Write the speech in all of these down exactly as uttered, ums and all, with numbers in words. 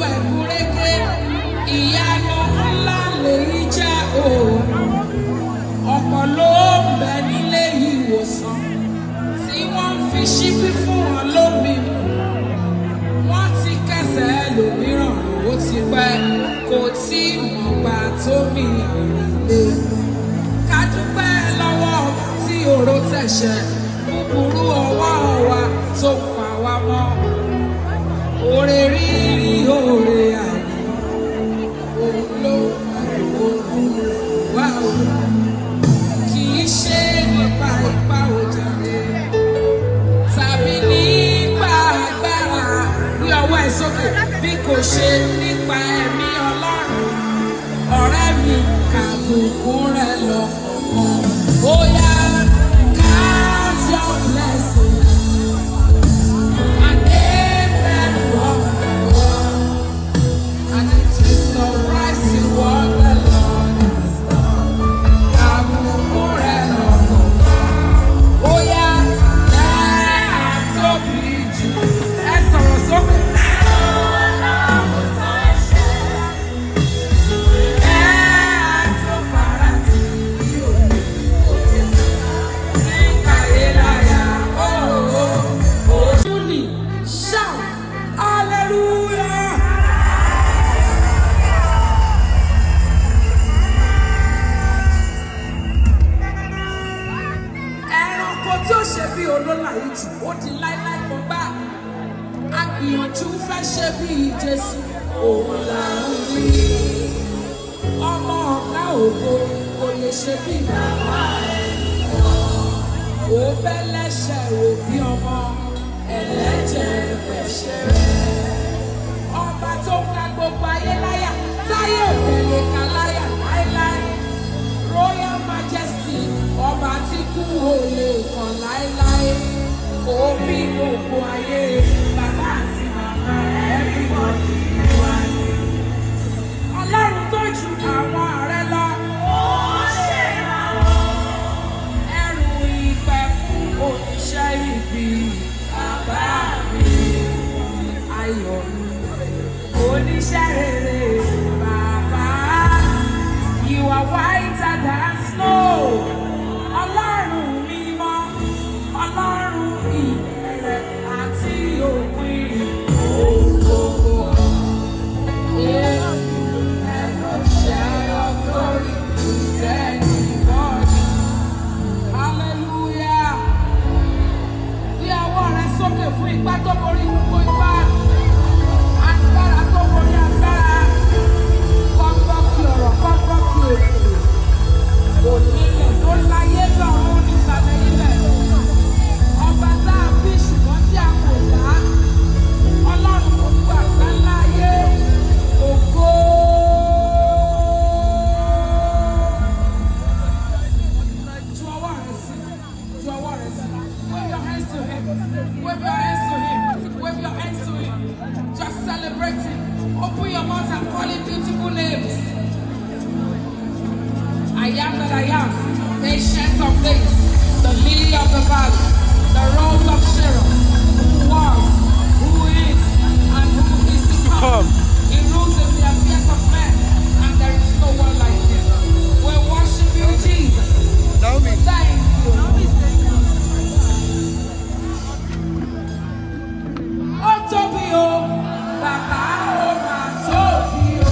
ẹ̀gúnrégé ìyanu ńlá lèyí jẹ́ òun. Ọ̀pọ̀ ló ń bẹ nílé ìwòsàn tí wọ́n ń fi ṣíbí fún wọn lómi. Wọ́n ti kẹsẹ̀ ẹlòmíràn ó ti pẹ́ kò tí mọ̀ gbà tó mi ìrìnlẹ̀. Ká dúpẹ́ lọ́wọ́ ọba tí òró tẹ̀ṣẹ̀ búburú ọwọ́ wa tó pa wá mọ́. Oore rírí oore àná òun ló fa ìwòkun wá o. Kì í ṣe nípa ipá òjàre tàbí nípa agbára ní ọwọ́ ẹ̀ sókè bí kò ṣe nípa ẹ̀mí Ọlọ́run. Ọ̀rẹ́ mi kàbùkún rẹ̀ lọ kọ̀ọ̀kan. Ó yá count your blessings and name them one by one, and it will surprise you what the Lord has done. Kàbùkún rẹ̀ lọ kọ̀ọ̀kan. Ó yá ẹ̀ àtóbi jù ẹ sọ̀rọ̀ sókè. Ó di láíláí mọ́ gbà. Agbìyànjú fẹ́ ṣe bí Jésù òun là ń rí. Ọmọ ọ̀gá ògo kò lè ṣe bí bàbá ẹ̀. Ó bẹ́ lẹ́ṣẹ̀ rò bí ọmọ ẹlẹ́jẹ̀ ẹ̀ṣẹ̀ rẹ̀. Ọba tó ka gbogbo ayé láyà táyé òde lè ka láyà láíláí. Royal Majesty ọba tí kú ò lè kàn láíláí. Ó bí gbogbo ayé bàbá àti màmá everybody wá ní. Ọlọ́run tó ju àwọn ààrẹ lọ. Ó ṣe àwọn ẹrù ìpẹ̀kun oníṣẹ́ ibi bàbá mi. Ayọ̀ mi oníṣẹ́ rere bàbá. You are whiter than snow. Ọlọ́run mímọ́. Ọlọ́run ìbẹ̀rẹ̀ àti òpin gbogbo. Never share your glory with anybody. Hallelujah. Bí ọwọ́ rẹ sókè fún ipá tó borí gbogbo ipá. Agbára tó borí agbára. Kọ́kọ́ kí ọ̀rọ̀ kọ́kọ́ kí èdè. Onílẹ̀ tó láyé lọ́run nísàlẹ̀ ilẹ̀. Ọba tá a bí ṣùgbọ́n tí a kò dá. Ọlọ́run kò gbọ́ àgbáńlá ayé. Ògo. Ju ọwọ́ rẹ sí. Ju ọwọ́ rẹ sí. Wave your hands to him. Wave your hands to him. Wave your hands to him. Just celebrate him. Open your mouth and call him beautiful names. I am that I am, the ancient of days, the lily of the valley, the rose of Sharon, who was, who is, and who is to come. He rules in the affairs of men, and there is no one like him. We worship you, Jesus. Naomi. Thank you. Oh, Tobio, Baba, oh, my Tobio.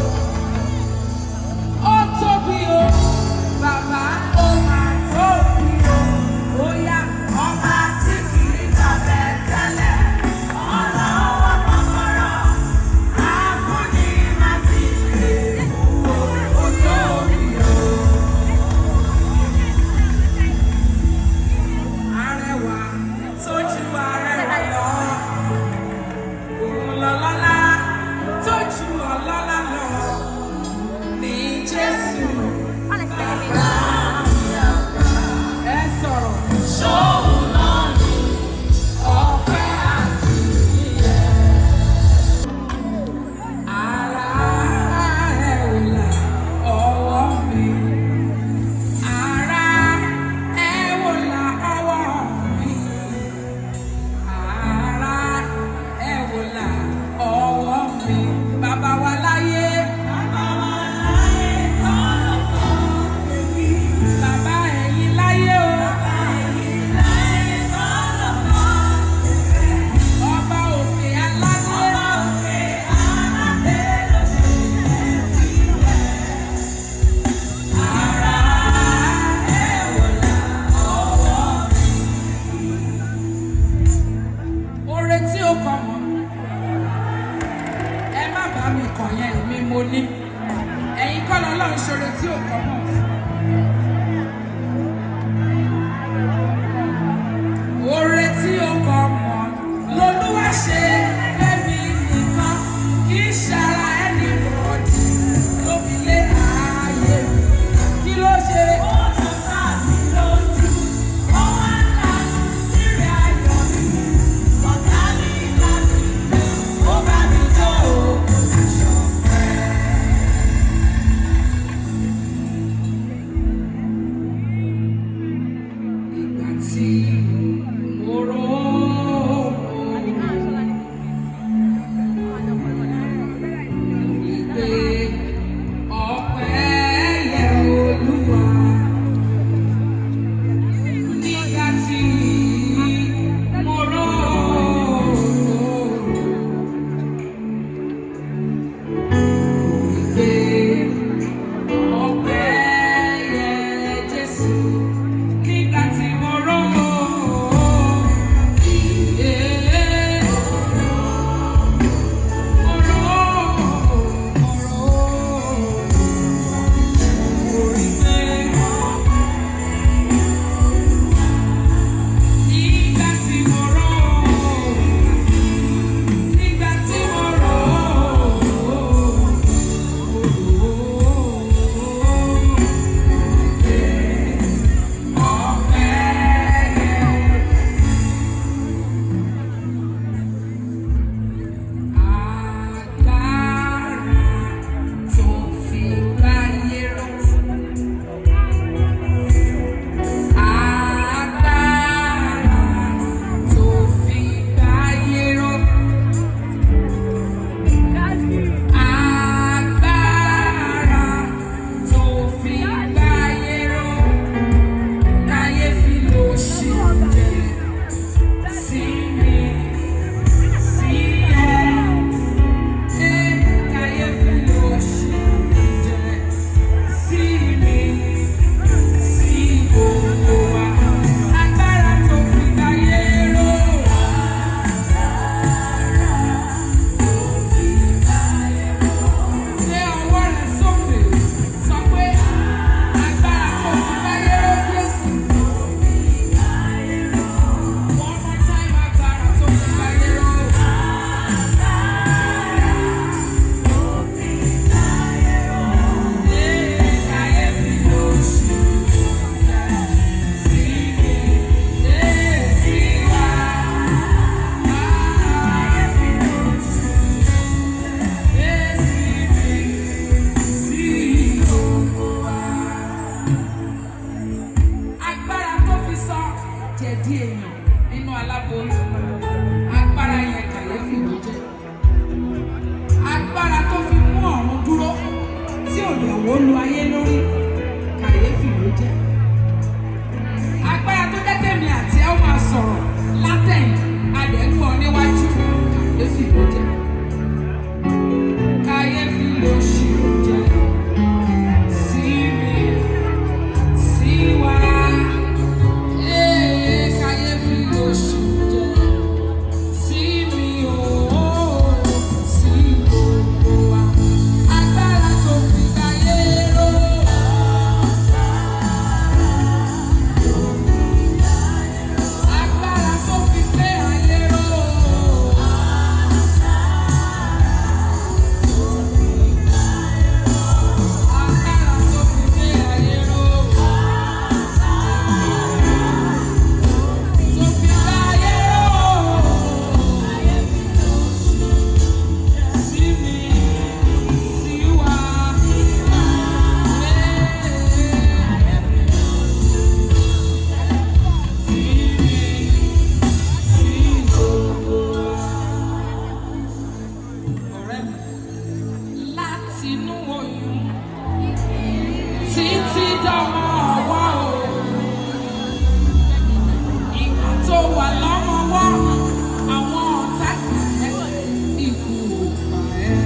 Oh, Tobio, Baba, oh, my Tobio. Oh, yeah, oh, my Tiki, Baba, Tele. Oh, no, oh, my Mara. bàbá wa láyé. Bàbá ẹ̀yin láyé o. Ọba òkè aládé. Ara ẹ̀ wò la ọwọ́ mi. Oore tí ó kọ mọ́. Ẹ má bá mi kàn yẹn, èmi mo ní. Ẹ̀yin kọ́ lọ́lọ́run ṣoore tí ò kọ́ mọ̀ fún. Oore tí ó kọ mọ̀ lolúwa ṣe fẹ́mi nìkan, kì í ṣara ẹni bọ̀dì ló fi lé ààyè mi. Kí ló ṣe? Ó tún ká mi lójú, ó wá ńlá sírí ayọ̀ mi. Ọ̀tá mi bá mi lé, ó bá mi jó òkú sí ṣọ̀pẹ́. Ìgbà tí mo rò ó, ìpè ọpẹ́ yẹ Olúwa. Nígbà tí mo rò ó, ìpè ọpẹ́ yẹ Jésù. Nígbà tí mo rò ó, eh, mo rò ó, mo rò ó, mo rí pé nígbà tí mo rò ó, nígbà tí mo rò ó, agbára tó fi sọ jẹ̀dí èèyàn nínú aláboyún, agbára yẹn kàyéfì ló jẹ́. Agbára tó fi mú ọ̀run dúró tí ò lè wó lu ayé lórí, kàyéfì ló jẹ́. Agbára tó jẹ́ tèmi àti ẹ ó máa sọ̀rọ̀ látẹ̀yìn, adẹ́gbọ́ níwájú, kàyéfì ló jẹ́. Kàyéfì ló ṣì ló jẹ́. Sí mi, sí wa. Eh, kàyéfì ló ṣì ló jẹ́. Sí mi o, sí gbogbo wa. Agbára tó fi káyé ró. Agbára tó fi gbé ayé ró. látinú oyún títí dọ́mọ ọwọ́ o. Ìgbà tó wà lọ́mọwọ́ àwọn ọ̀tá ikú pa ẹ́.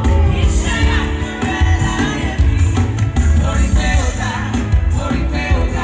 Orí pé ó dá, orí pé ó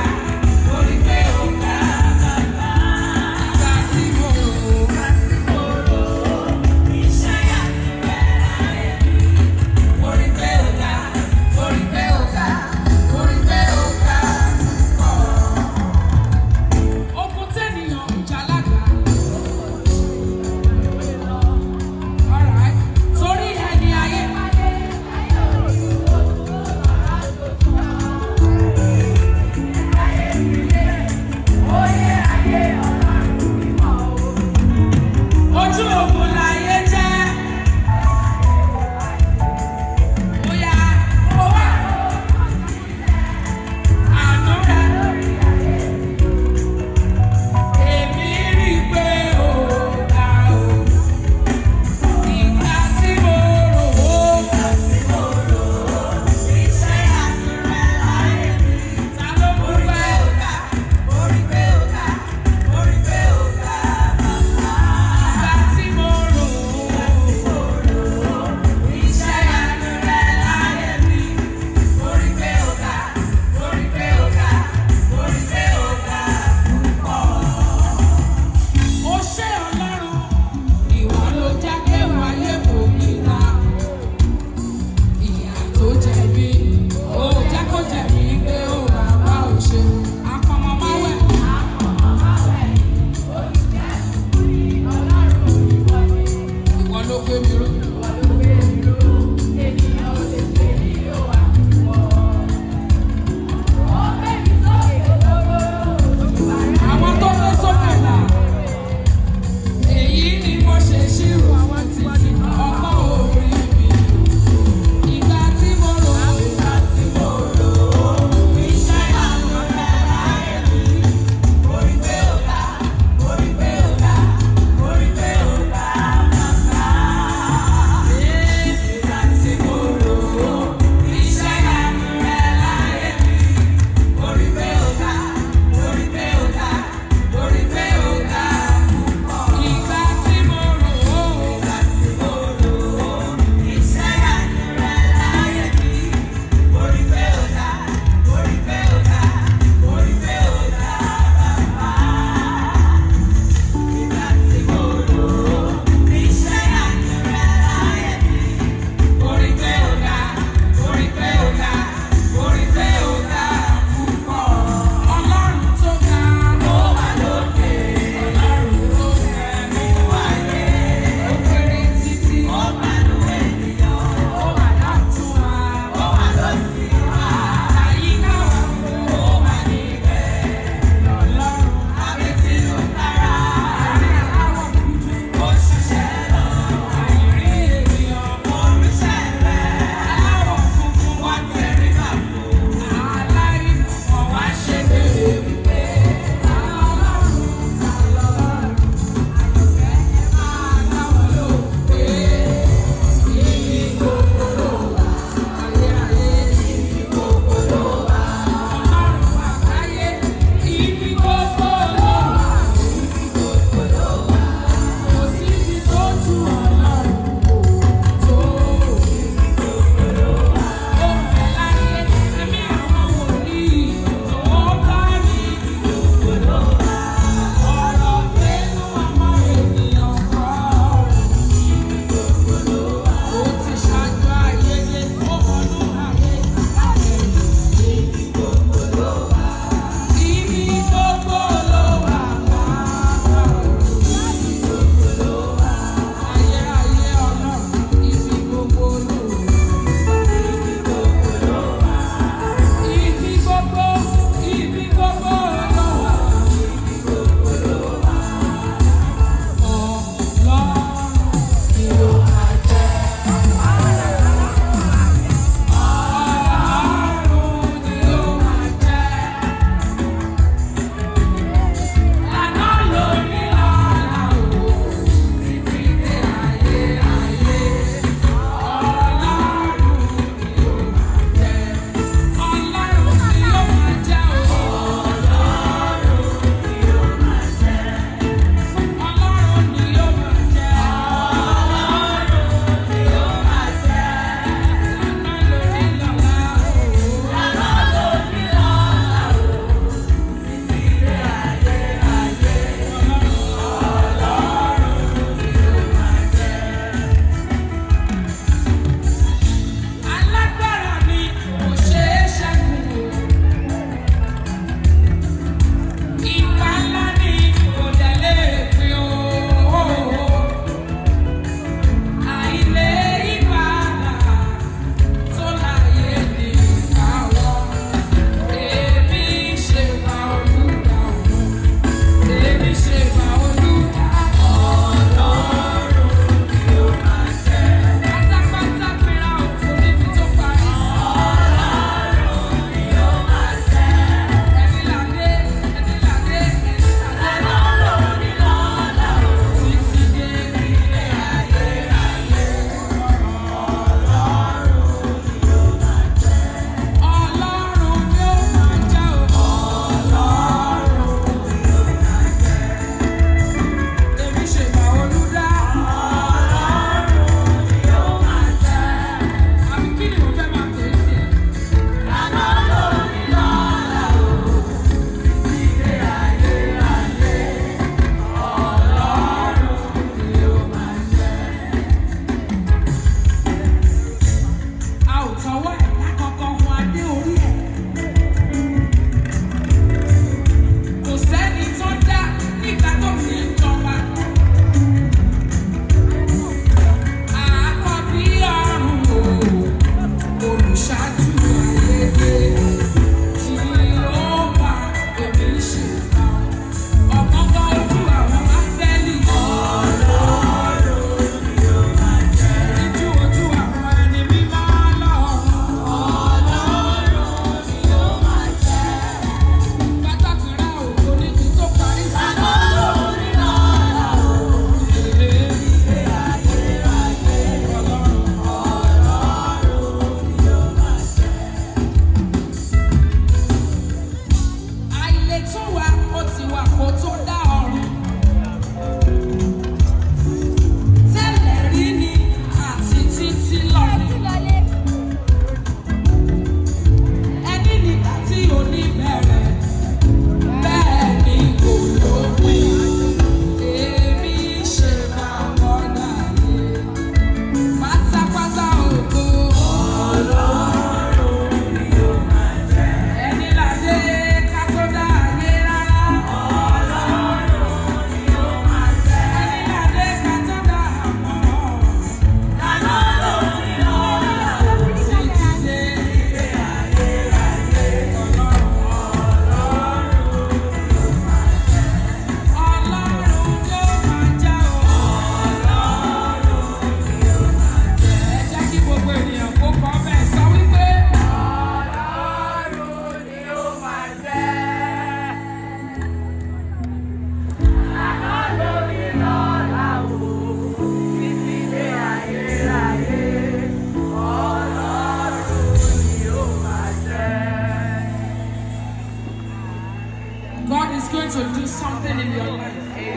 going to do something in your life.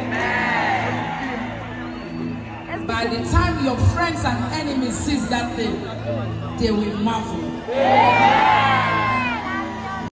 By the time your friends and enemies sees that thing, they will marvel.